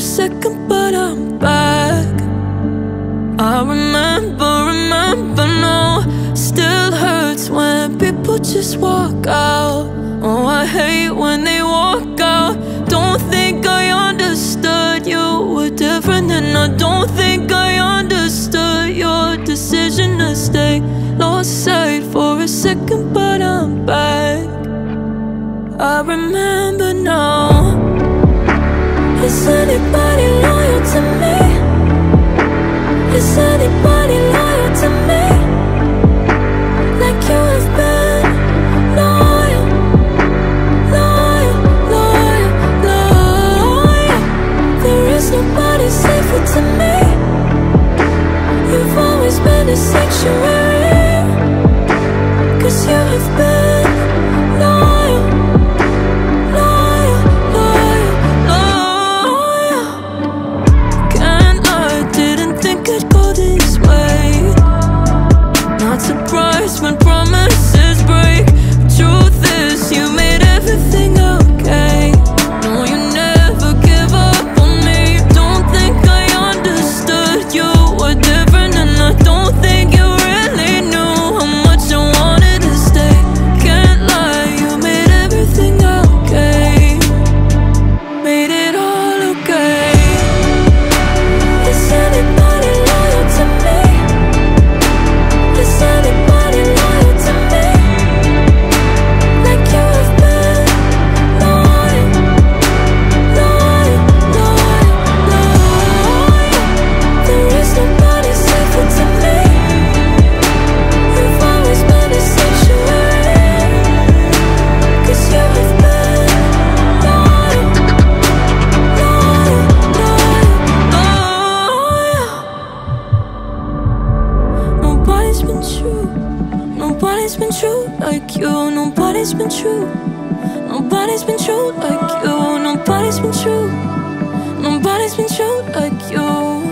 a second, but I'm back. I remember, no. Still hurts when people just walk out. Oh, I hate when they walk out. Don't think I understood. You were different, and I don't think I understood your decision to stay. Lost sight for a second, but I'm back. I remember now. Is anybody loyal to me? Is anybody loyal to me? Like you have been loyal, loyal, loyal, loyal. There is nobody safer to me. You've always been a sanctuary, 'cause you have been loyal, loyal, loyal, loyal. Can't lie, didn't think I'd go this way. Not surprised when promises break. Truth is, you made everything okay. No, you never give up on me. Don't think I understood. You were different, and I don't think you really knew how much I wanted to stay. Can't lie, you made everything okay. Made it all okay. Is anybody loyal to me? Is anybody loyal to me? Like you have been loyal, loyal, loyal, loyal. There is nobody safer to me. You've always been a sanctuary, 'cause you have been loyal, loyal, loyal, loyal. Nobody's been true. Nobody's been true like you. Nobody's been true. Nobody's been true like you. Nobody's been true. Nobody's been true like you.